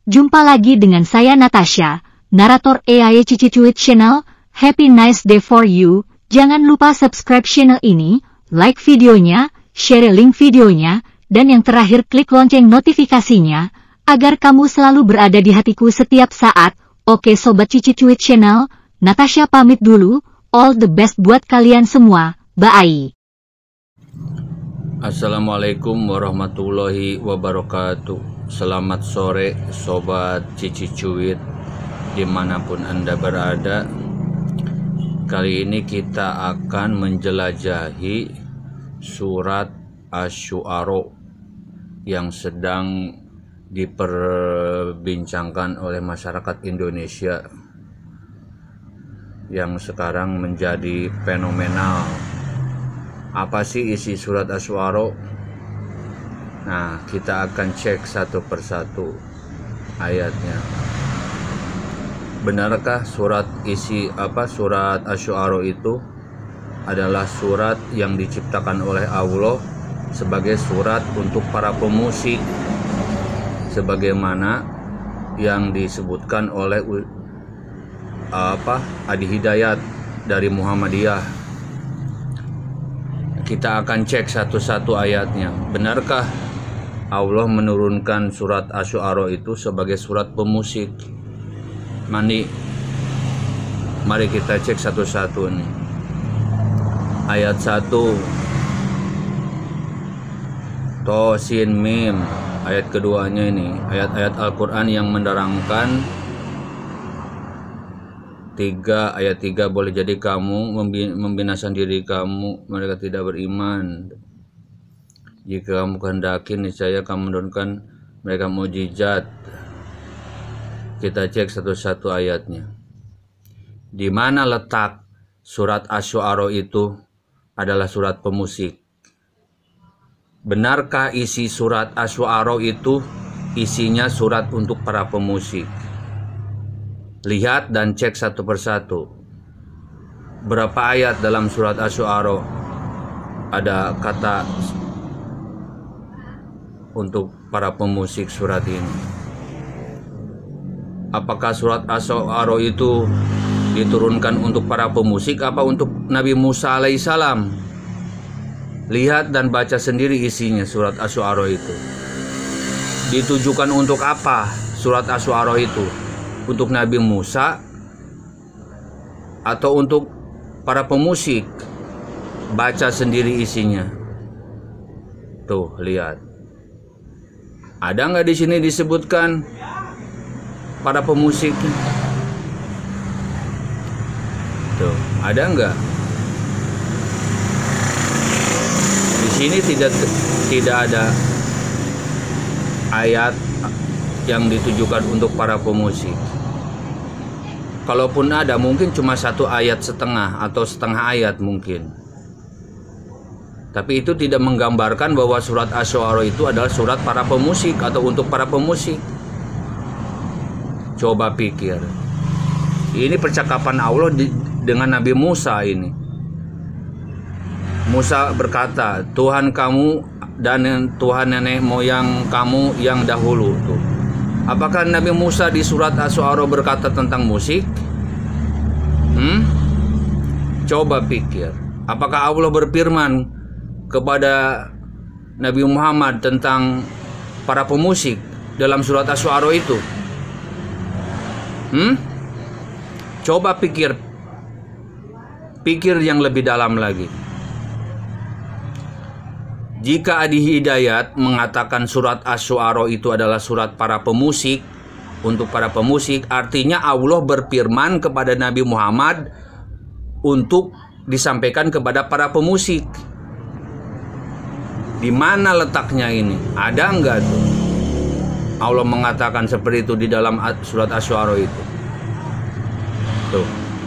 Jumpa lagi dengan saya Natasha, narator AI Cici Cuit Channel. Happy nice day for you. Jangan lupa subscribe channel ini, like videonya, share link videonya, dan yang terakhir klik lonceng notifikasinya, agar kamu selalu berada di hatiku setiap saat. Oke Sobat Cici Cuit Channel, Natasha pamit dulu. All the best buat kalian semua. Bye. Assalamualaikum warahmatullahi wabarakatuh. Selamat sore Sobat Cici Cuit dimanapun Anda berada. Kali ini kita akan menjelajahi surat Asy-Syu'ara yang sedang diperbincangkan oleh masyarakat Indonesia, yang sekarang menjadi fenomenal. Apa sih isi surat Asy-Syu'ara? Nah, kita akan cek satu persatu ayatnya. Benarkah surat Asy-Syu'ara itu adalah surat yang diciptakan oleh Allah sebagai surat untuk para pemusik, sebagaimana yang disebutkan oleh Adi Hidayat dari Muhammadiyah? Kita akan cek satu-satu ayatnya. Benarkah Allah menurunkan surat Asy-Syu'ara itu sebagai surat pemusik? Mari kita cek satu-satu nih. Ayat 1 To Sin Mim. Ayat keduanya ini ayat-ayat Al-Quran yang menerangkan ayat 3, boleh jadi kamu membinasakan diri kamu, mereka tidak beriman. Jika kamu kehendaki, niscaya kamu menurunkan mereka mukjizat. Kita cek satu-satu ayatnya. Di mana letak surat Asy-Syu'ara itu adalah surat pemusik? Benarkah isi surat Asy-Syu'ara itu isinya surat untuk para pemusik? Lihat dan cek satu persatu. Berapa ayat dalam surat Asy-Syu'ara ada kata untuk para pemusik surat ini? Apakah surat Asy-Syu'ara itu diturunkan untuk para pemusik apa untuk Nabi Musa alaihissalam? Lihat dan baca sendiri isinya surat Asy-Syu'ara itu. Ditujukan untuk apa surat Asy-Syu'ara itu? Untuk Nabi Musa atau untuk para pemusik? Baca sendiri isinya. Tuh, lihat. Ada nggak di sini disebutkan para pemusik? Tuh, ada nggak? Di sini tidak ada ayat yang ditujukan untuk para pemusik. Kalaupun ada, mungkin cuma satu ayat setengah atau setengah ayat mungkin. Tapi itu tidak menggambarkan bahwa surat Asy-Syu'ara itu adalah surat para pemusik atau untuk para pemusik. Coba pikir. Ini percakapan Allah dengan Nabi Musa ini. Musa berkata, Tuhan kamu dan Tuhan nenek moyang kamu yang dahulu. Tuh. Apakah Nabi Musa di surat Asy-Syu'ara berkata tentang musik? Coba pikir. Apakah Allah berfirman kepada Nabi Muhammad tentang para pemusik dalam surat Asy-Syu'ara itu? Coba pikir yang lebih dalam lagi. Jika Adi Hidayat mengatakan surat Asy-Syu'ara itu adalah surat para pemusik, untuk para pemusik, artinya Allah berfirman kepada Nabi Muhammad untuk disampaikan kepada para pemusik. Di mana letaknya ini? Ada enggak tuh? Allah mengatakan seperti itu di dalam surat Asy-Syu'ara itu. Tuh.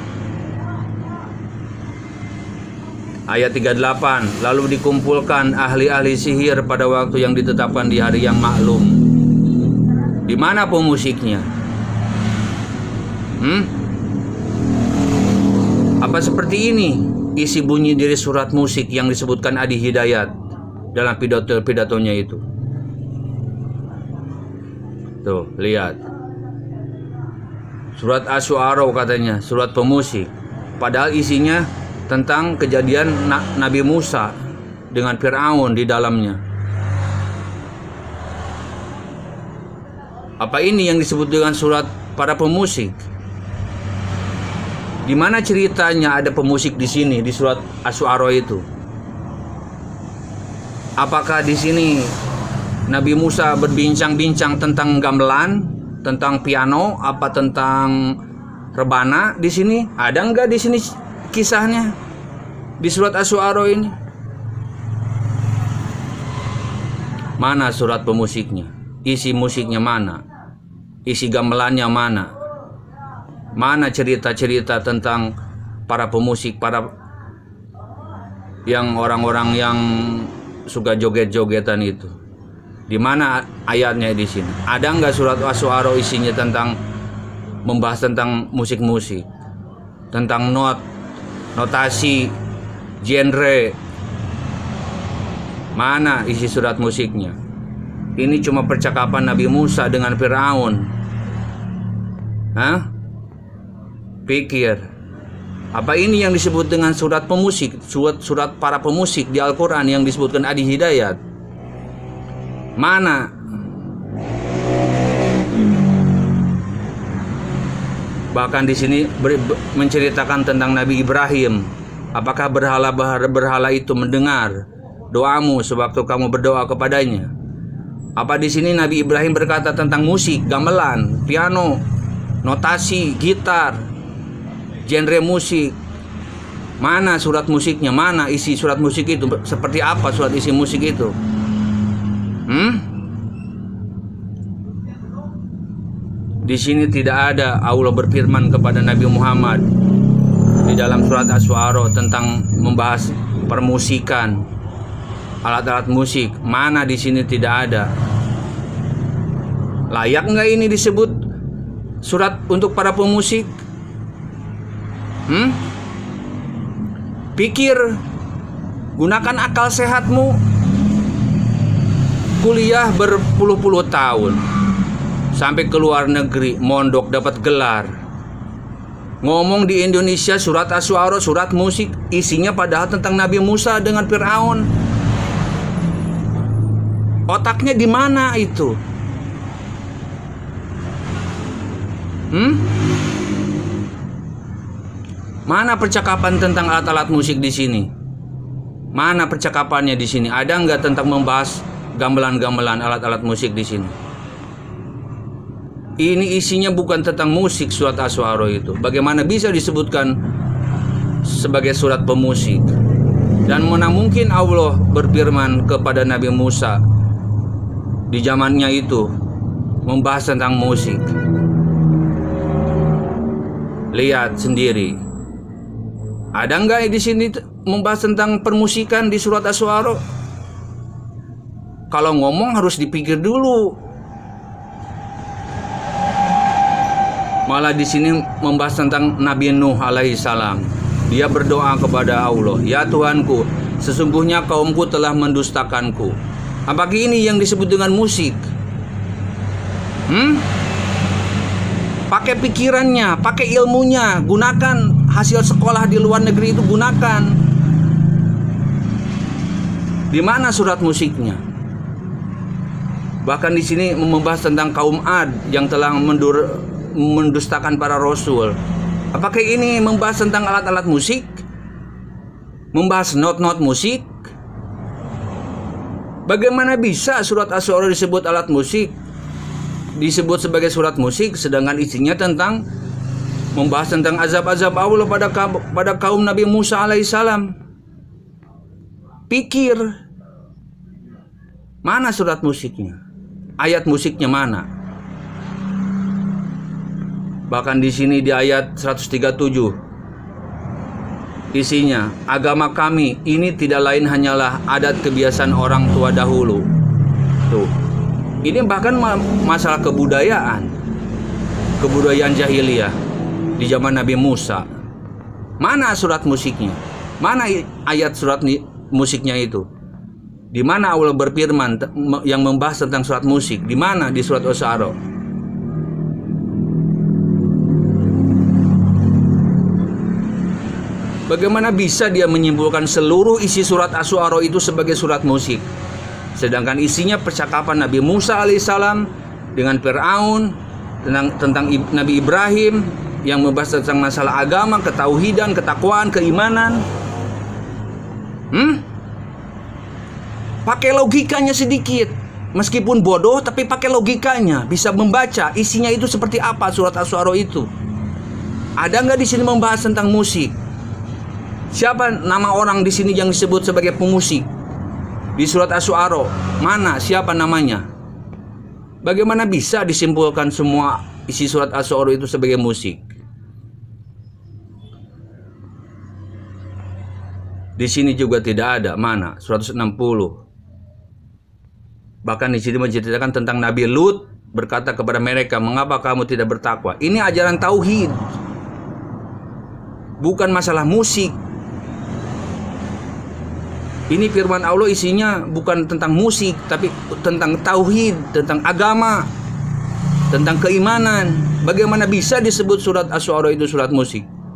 Ayat 38, lalu dikumpulkan ahli-ahli sihir pada waktu yang ditetapkan di hari yang maklum. Di mana pemusiknya? Apa seperti ini isi bunyi dari surat musik yang disebutkan Adi Hidayat dalam pidatonya itu? Tuh, lihat. Surat Asy-Syu'ara katanya surat pemusik. Padahal isinya tentang kejadian Nabi Musa dengan Fir'aun di dalamnya. Apa ini yang disebut dengan surat para pemusik? Di mana ceritanya ada pemusik di sini di surat Asy-Syu'ara itu? Apakah di sini Nabi Musa berbincang-bincang tentang gamelan, tentang piano, apa tentang rebana di sini? Ada enggak di sini kisahnya di surat Asy-Syu'ara ini? Mana surat pemusiknya? Isi musiknya mana? Isi gamelannya mana? Mana cerita-cerita tentang para pemusik, para yang orang-orang yang suka joget-jogetan itu? Di mana ayatnya di sini? Ada nggak surat Asy-Syu'ara isinya tentang membahas tentang musik-musik, tentang notasi, genre? Mana isi surat musiknya? Ini cuma percakapan Nabi Musa dengan Fir'aun. Hah? Pikir. Apa ini yang disebut dengan surat pemusik? Surat para pemusik di Al-Quran yang disebutkan Adi Hidayat? Mana? Bahkan di sini menceritakan tentang Nabi Ibrahim. Apakah berhala itu mendengar doamu sewaktu kamu berdoa kepadanya? Apa di sini Nabi Ibrahim berkata tentang musik, gamelan, piano, notasi, gitar, genre musik? Mana surat musiknya? Mana isi surat musik itu? Seperti apa surat isi musik itu? Di sini tidak ada Allah berfirman kepada Nabi Muhammad di dalam surat Asy-Syu'ara tentang membahas permusikan, alat-alat musik. Mana di sini tidak ada? Layak nggak ini disebut surat untuk para pemusik? Pikir, gunakan akal sehatmu. Kuliah berpuluh-puluh tahun, sampai ke luar negeri, mondok, dapat gelar. Ngomong di Indonesia surat Asy-Syu'ara, surat musik, isinya padahal tentang Nabi Musa dengan Fir'aun. Otaknya di mana itu? Mana percakapan tentang alat-alat musik di sini? Mana percakapannya di sini? Ada nggak tentang membahas gamelan-gamelan, alat-alat musik di sini? Ini isinya bukan tentang musik surat Asy-Syu'ara itu. Bagaimana bisa disebutkan sebagai surat pemusik? Dan mana mungkin Allah berfirman kepada Nabi Musa di zamannya itu membahas tentang musik? Lihat sendiri. Ada nggak di sini membahas tentang permusikan di surat Asy-Syu'ara? Kalau ngomong harus dipikir dulu. Malah di sini membahas tentang Nabi Nuh alaihissalam. Dia berdoa kepada Allah, ya Tuhanku, sesungguhnya kaumku telah mendustakanku. Apakah ini yang disebut dengan musik? Pakai pikirannya, pakai ilmunya, gunakan hasil sekolah di luar negeri itu, gunakan. Di mana surat musiknya? Bahkan di sini membahas tentang kaum Ad yang telah mendustakan para rasul. Apakah ini membahas tentang alat-alat musik? Membahas not musik? Bagaimana bisa surat Asy-Syu'ara disebut alat musik? Disebut sebagai surat musik, sedangkan isinya tentang membahas tentang azab-azab Allah pada kaum Nabi Musa alaihissalam. Pikir, mana surat musiknya? Ayat musiknya mana? Bahkan di sini di ayat 137 isinya, agama kami ini tidak lain hanyalah adat kebiasaan orang tua dahulu. Tuh. Ini bahkan masalah kebudayaan jahiliyah di zaman Nabi Musa. Mana surat musiknya? Mana ayat surat musiknya itu? Di mana Allah berfirman yang membahas tentang surat musik? Di mana di surat Asy-Syu'ara? Bagaimana bisa dia menyimpulkan seluruh isi surat Asy-Syu'ara itu sebagai surat musik? Sedangkan isinya percakapan Nabi Musa alaihissalam dengan Fir'aun, tentang Nabi Ibrahim yang membahas tentang masalah agama, ketauhidan, ketakwaan, keimanan. Pakai logikanya sedikit. Meskipun bodoh, tapi pakai logikanya. Bisa membaca isinya itu seperti apa surat Asy-Syu'ara itu. Ada nggak di sini membahas tentang musik? Siapa nama orang di sini yang disebut sebagai pemusik? Di surat Asy-Syu'ara mana? Siapa namanya? Bagaimana bisa disimpulkan semua isi surat Asy-Syu'ara itu sebagai musik? Di sini juga tidak ada. Mana? 160. Bahkan di sini menceritakan tentang Nabi Lut berkata kepada mereka, "Mengapa kamu tidak bertakwa?" Ini ajaran tauhid. Bukan masalah musik. Ini firman Allah isinya bukan tentang musik, tapi tentang tauhid, tentang agama, tentang keimanan. Bagaimana bisa disebut surat Asy-Syu'ara itu surat musik?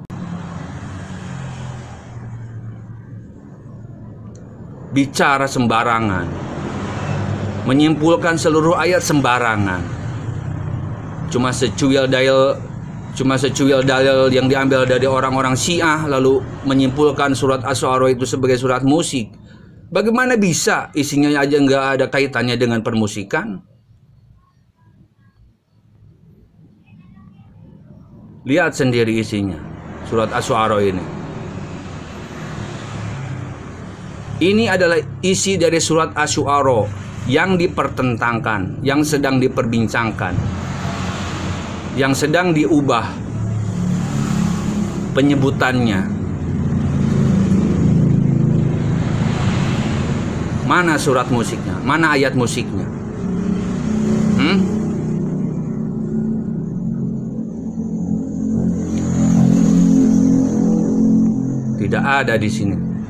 Bicara sembarangan, menyimpulkan seluruh ayat sembarangan. Cuma secuil dalil yang diambil dari orang-orang Syiah, lalu menyimpulkan surat Asy-Syu'ara itu sebagai surat musik. Bagaimana bisa isinya aja nggak ada kaitannya dengan permusikan? Lihat sendiri isinya surat Asy-Syu'ara ini. Ini adalah isi dari surat Asy-Syu'ara yang dipertentangkan, yang sedang diperbincangkan, yang sedang diubah penyebutannya. Mana surat musiknya? Mana ayat musiknya? Tidak ada di sini.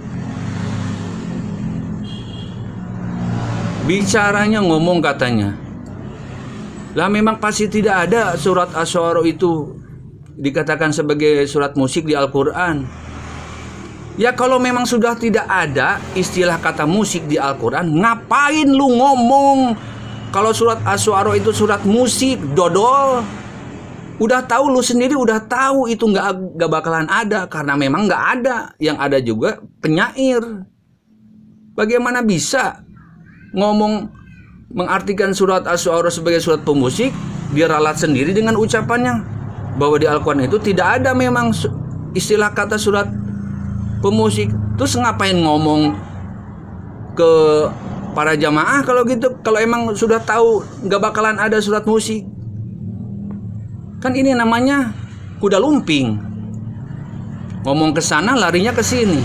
Bicaranya ngomong katanya. Lah memang pasti tidak ada surat Asy-Syu'ara itu dikatakan sebagai surat musik di Al-Quran. Ya kalau memang sudah tidak ada istilah kata musik di Al-Quran, ngapain lu ngomong kalau surat Asy-Syu'ara itu surat musik, dodol? Udah tahu, lu sendiri udah tahu itu nggak bakalan ada, karena memang nggak ada. Yang ada juga penyair. Bagaimana bisa ngomong mengartikan surat Asy-Syu'ara sebagai surat pemusik, dia ralat sendiri dengan ucapannya bahwa di Al-Quran itu tidak ada memang istilah kata surat pemusik. Terus ngapain ngomong ke para jamaah kalau gitu, kalau emang sudah tahu nggak bakalan ada surat musik? Kan ini namanya kuda lumping, ngomong ke sana larinya ke sini.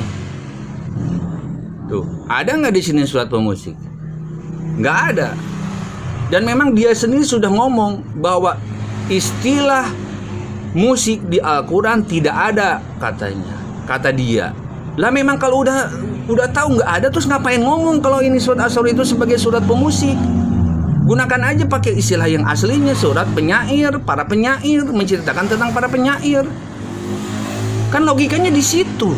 Tuh, ada nggak di sini surat pemusik? Nggak ada. Dan memang dia sendiri sudah ngomong bahwa istilah musik di Al-Quran tidak ada katanya, kata dia. Lah memang kalau udah tahu nggak ada, terus ngapain ngomong kalau ini surat Asy-Syu'ara itu sebagai surat pemusik? Gunakan aja pakai istilah yang aslinya, surat penyair, para penyair, menceritakan tentang para penyair. Kan logikanya di situ.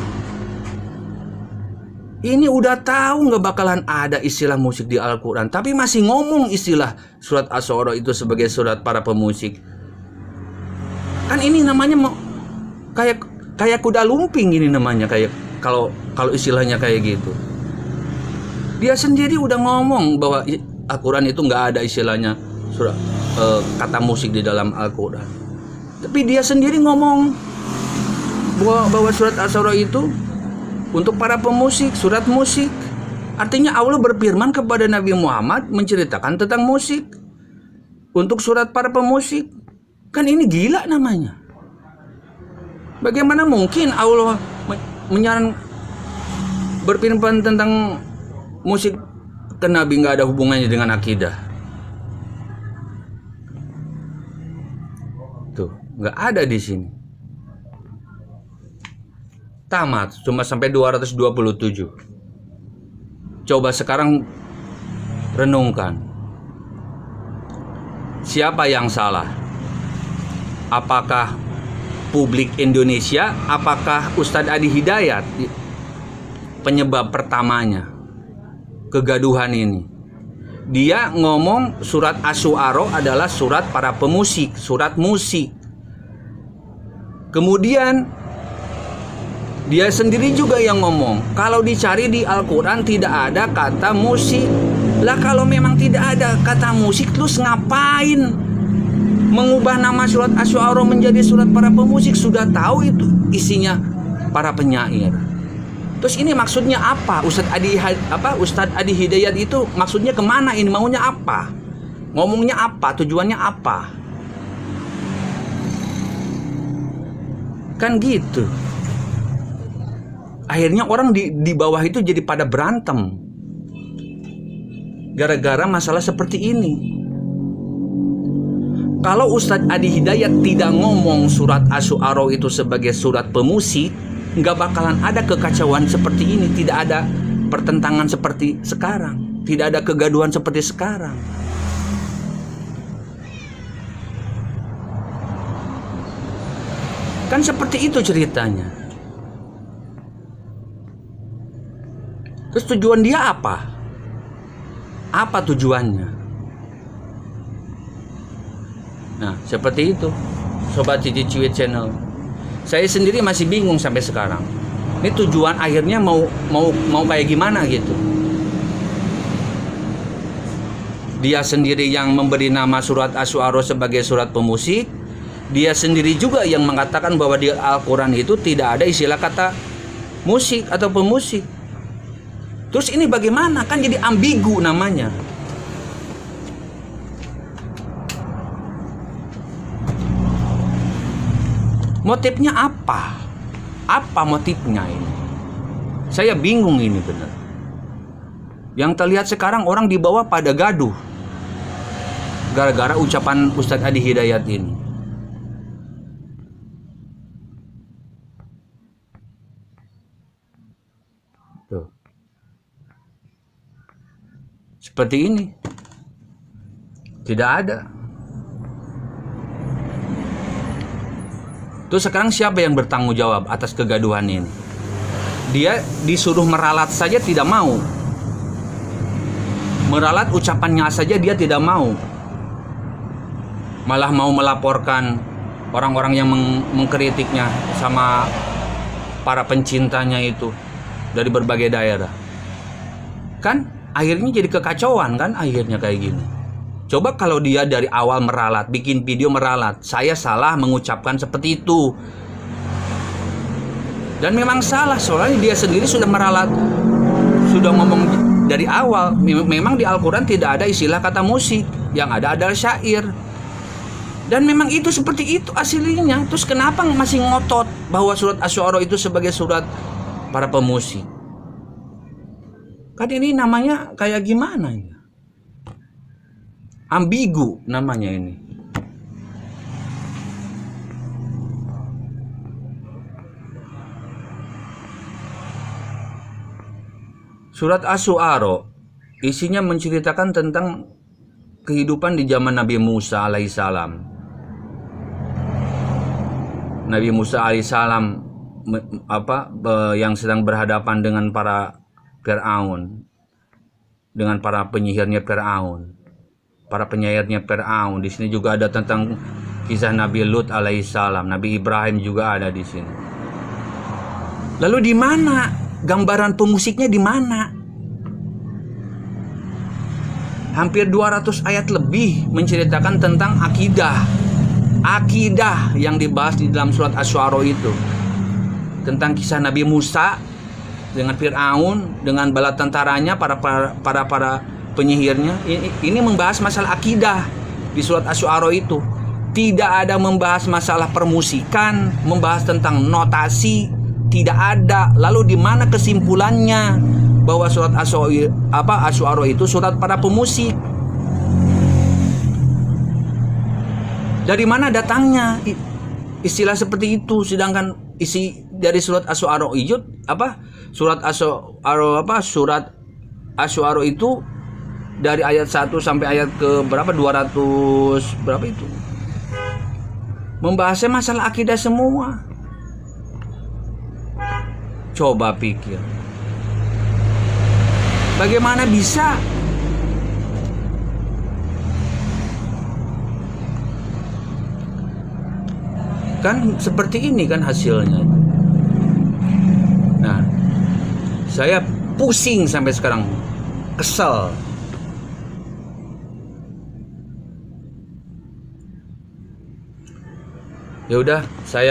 Ini udah tahu nggak bakalan ada istilah musik di Al-Quran, tapi masih ngomong istilah surat Asy-Syu'ara itu sebagai surat para pemusik. Kan ini namanya kayak kuda lumping, ini namanya kayak kalau istilahnya kayak gitu. Dia sendiri udah ngomong bahwa Al-Quran itu nggak ada istilahnya surat kata musik di dalam Al-Quran. Tapi dia sendiri ngomong bahwa surat Asy-Syu'ara itu untuk para pemusik, surat musik. Artinya Allah berfirman kepada Nabi Muhammad menceritakan tentang musik untuk surat para pemusik. Kan ini gila namanya. Bagaimana mungkin Allah berfirman tentang musik ke Nabi nggak ada hubungannya dengan akidah? Tuh, nggak ada di sini. Tamat, cuma sampai 227. Coba sekarang renungkan. Siapa yang salah? Apakah Republik Indonesia, apakah Ustadz Adi Hidayat penyebab pertamanya kegaduhan ini? Dia ngomong surat Asy-Syu'ara adalah surat para pemusik, surat musik. Kemudian dia sendiri juga yang ngomong, kalau dicari di Al-Quran tidak ada kata musik. Lah kalau memang tidak ada kata musik, terus ngapain mengubah nama surat Asy-Syu'ara menjadi surat para pemusik? Sudah tahu itu isinya para penyair. Terus ini maksudnya apa? Ustadz Adi Hidayat itu maksudnya kemana ini? Maunya apa? Ngomongnya apa? Tujuannya apa? Kan gitu. Akhirnya orang di bawah itu jadi pada berantem gara-gara masalah seperti ini. Kalau Ustadz Adi Hidayat tidak ngomong surat Asy-Syu'ara itu sebagai surat pemusik, nggak bakalan ada kekacauan seperti ini. Tidak ada pertentangan seperti sekarang, tidak ada kegaduhan seperti sekarang. Kan seperti itu ceritanya. Terus tujuan dia apa? Apa tujuannya? Nah, seperti itu, Sobat Cici Cuit Channel. Saya sendiri masih bingung sampai sekarang. Ini tujuan akhirnya mau kayak gimana gitu. Dia sendiri yang memberi nama surat Asy-Syu'ara sebagai surat pemusik. Dia sendiri juga yang mengatakan bahwa di Al-Quran itu tidak ada istilah kata musik atau pemusik. Terus ini bagaimana? Kan jadi ambigu namanya. Motifnya apa? Apa motifnya ini? Saya bingung ini benar. Yang terlihat sekarang orang di bawah pada gaduh gara-gara ucapan Ustadz Adi Hidayat ini. Tuh. Seperti ini. Tidak ada. Terus sekarang siapa yang bertanggung jawab atas kegaduhan ini? Dia disuruh meralat saja tidak mau. Meralat ucapannya saja dia tidak mau. Malah mau melaporkan orang-orang yang mengkritiknya sama para pencintanya itu dari berbagai daerah. Kan akhirnya jadi kekacauan kan akhirnya kayak gini. Coba kalau dia dari awal meralat, bikin video meralat, saya salah mengucapkan seperti itu. Dan memang salah, soalnya dia sendiri sudah meralat, sudah ngomong dari awal. Memang di Al-Quran tidak ada istilah kata musik, yang ada adalah syair. Dan memang itu seperti itu aslinya. Terus kenapa masih ngotot bahwa surat Asy-Syu'ara itu sebagai surat para pemusik? Kan ini namanya kayak gimana ya? Ambigu namanya ini. Surat Asy-Syu'ara isinya menceritakan tentang kehidupan di zaman Nabi Musa alaihissalam. Nabi Musa alaihissalam yang sedang berhadapan dengan para Fir'aun, dengan para penyihirnya Fir'aun. Para penyairnya Fir'aun. Di sini juga ada tentang kisah Nabi Lut alaihissalam, Nabi Ibrahim juga ada di sini. Lalu di mana gambaran pemusiknya di mana? Hampir 200 ayat lebih menceritakan tentang akidah yang dibahas di dalam surat Asy-Syu'ara itu. Tentang kisah Nabi Musa dengan Fir'aun, dengan bala tentaranya, para penyihirnya. Ini membahas masalah akidah di surat Asy-Syu'ara itu. Tidak ada membahas masalah permusikan, membahas tentang notasi, tidak ada. Lalu di mana kesimpulannya bahwa surat Asy-Syu'ara itu surat para pemusik? Dari mana datangnya istilah seperti itu? Sedangkan isi dari surat Asy-Syu'ara surat Asy-Syu'ara itu dari ayat 1 sampai ayat ke berapa? 200 berapa itu? Membahasnya masalah akidah semua. Coba pikir, bagaimana bisa? Kan seperti ini kan hasilnya. Nah, saya pusing sampai sekarang, kesel. Ya udah,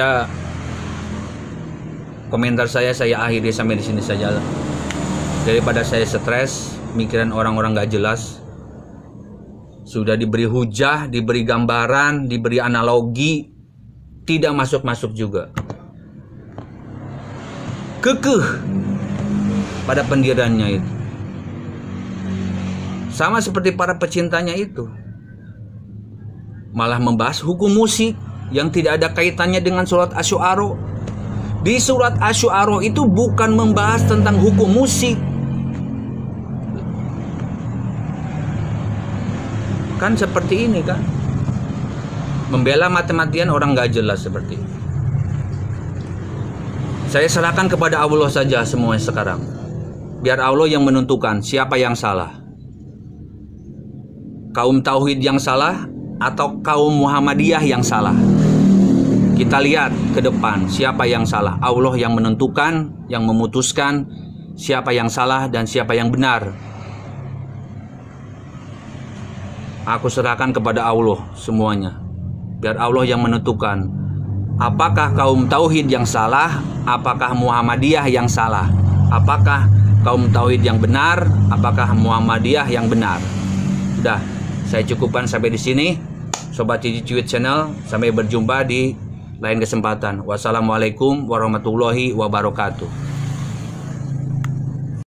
komentar saya akhiri sampai di sini saja. Daripada saya stres mikiran orang-orang gak jelas. Sudah diberi hujah, diberi gambaran, diberi analogi, tidak masuk-masuk juga. Kekeh pada pendiriannya itu. Sama seperti para pecintanya itu. Malah membahas hukum musik yang tidak ada kaitannya dengan surat Asy-Syu'ara. Di surat Asy-Syu'ara itu bukan membahas tentang hukum musik. Kan seperti ini kan. Membela mati-matian orang gak jelas seperti ini. Saya serahkan kepada Allah saja semuanya sekarang. Biar Allah yang menentukan siapa yang salah. Kaum Tauhid yang salah atau kaum Muhammadiyah yang salah. Kita lihat ke depan siapa yang salah. Allah yang menentukan, yang memutuskan siapa yang salah dan siapa yang benar. Aku serahkan kepada Allah semuanya. Biar Allah yang menentukan apakah kaum Tauhid yang salah, apakah Muhammadiyah yang salah, apakah kaum Tauhid yang benar, apakah Muhammadiyah yang benar. Sudah, saya cukupkan sampai di sini. Sobat Cici-Cuit Channel, sampai berjumpa di lain kesempatan. Wassalamualaikum warahmatullahi wabarakatuh.